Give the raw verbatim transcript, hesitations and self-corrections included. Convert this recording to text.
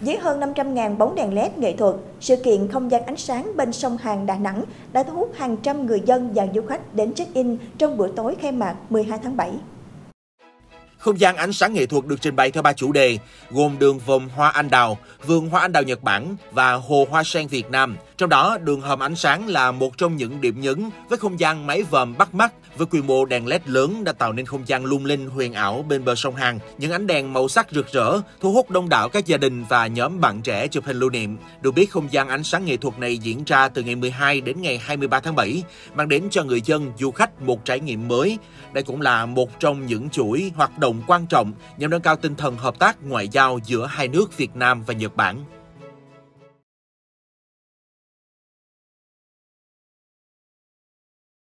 Với hơn năm trăm nghìn bóng đèn led nghệ thuật, sự kiện Không gian ánh sáng bên sông Hàn Đà Nẵng đã thu hút hàng trăm người dân và du khách đến check-in trong bữa tối khai mạc mười hai tháng bảy. Không gian ánh sáng nghệ thuật được trình bày theo ba chủ đề, gồm đường vòng hoa anh đào, vườn hoa anh đào Nhật Bản và hồ hoa sen Việt Nam. Trong đó, đường hầm ánh sáng là một trong những điểm nhấn với không gian máy vòm bắt mắt với quy mô đèn led lớn đã tạo nên không gian lung linh huyền ảo bên bờ sông Hàn. Những ánh đèn màu sắc rực rỡ thu hút đông đảo các gia đình và nhóm bạn trẻ chụp hình lưu niệm. Được biết, không gian ánh sáng nghệ thuật này diễn ra từ ngày mười hai đến ngày hai mươi ba tháng bảy, mang đến cho người dân, du khách một trải nghiệm mới. Đây cũng là một trong những chuỗi hoạt động quan trọng nhằm nâng cao tinh thần hợp tác ngoại giao giữa hai nước Việt Nam và Nhật Bản.